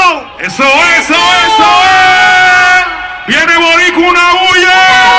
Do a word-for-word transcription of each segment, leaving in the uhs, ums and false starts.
Eso es, eso es, eso es. Viene Boricua, una bulla.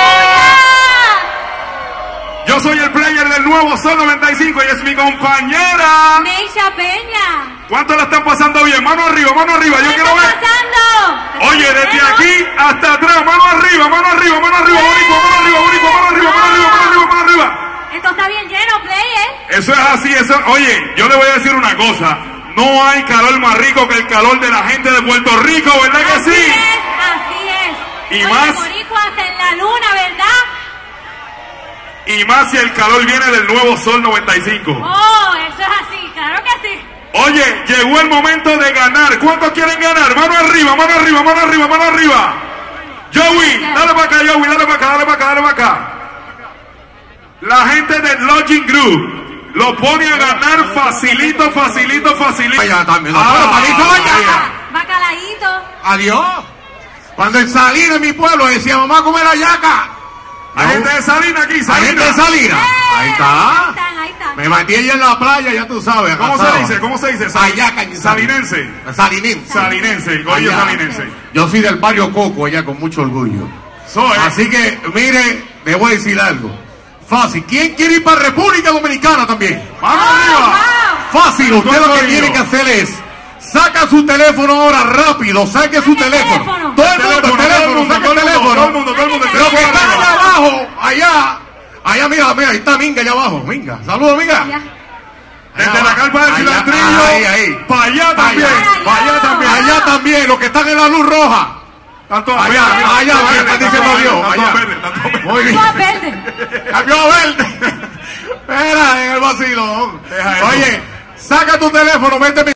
Yo soy el player del nuevo Sol noventa y cinco y es mi compañera Neisha Peña. ¿Cuánto la están pasando bien? Mano arriba, mano arriba, yo quiero ver. Pasando? Oye, desde aquí hasta atrás, mano arriba, mano arriba, mano arriba, Boricua, mano arriba, Boricua, mano arriba, mano arriba, mano arriba, mano arriba. Esto está bien lleno, player. Eso es así, eso. Oye, yo le voy a decir una cosa. No hay calor más rico que el calor de la gente de Puerto Rico, ¿verdad que Así sí? es, así es. Y Oye, más- Boricua hasta en la luna, ¿verdad? Y más si el calor viene del nuevo Sol noventa y cinco. Oh, eso es así, claro que sí. Oye, llegó el momento de ganar. ¿Cuántos quieren ganar? Mano arriba, mano arriba, mano arriba, mano arriba. Joey, dale para acá, Joey, dale para acá, dale para acá, dale para acá. La gente del Lodging Group lo pone a ganar facilito, facilito, facilito. Vaya, también. Ah, Para irse a la yaca. Bacalaíto. Adiós. Cuando en Salinas, en mi pueblo, decía, mamá, come la yaca. Hay gente de Salinas aquí, Hay Salinas. gente de Salinas. Ahí Ahí está. están, ahí están. Me metí allá en la playa, ya tú sabes. ¿Cómo se casado. dice? ¿Cómo se dice? Ayaca, en Salinense. Salinense. Salinense, coño Allá. salinense. Yo soy del barrio Coco, allá con mucho orgullo. Soy. Así que, mire, le voy a decir algo. Fácil. ¿Quién quiere ir para República Dominicana también? ¡Vamos Oh, arriba! wow. Fácil. Usted lo que Corillo. tiene que hacer es saca su teléfono ahora rápido, saque su Saque el teléfono. teléfono. Todo el mundo, el teléfono, saque el teléfono. Todo el mundo, todo el mundo. Los que están allá abajo, allá, allá, mira, mira, ahí está Minga allá abajo. Minga, saludos, Minga. Ya. Desde la carpa del Allá, cilantrillo. ahí, ahí. Para allá también. allá. Para allá también. Allá también, los que están en la luz roja. Tanto Allá, mira, mira, allá, tanto allá, verde, están diciendo tanto Dios, verde, allá. tanto verde, tanto verde. Muy bien. Todo verde. Cambió a verde. Espera, en el vacilón. Deja eso. Oye, saca tu teléfono, vete.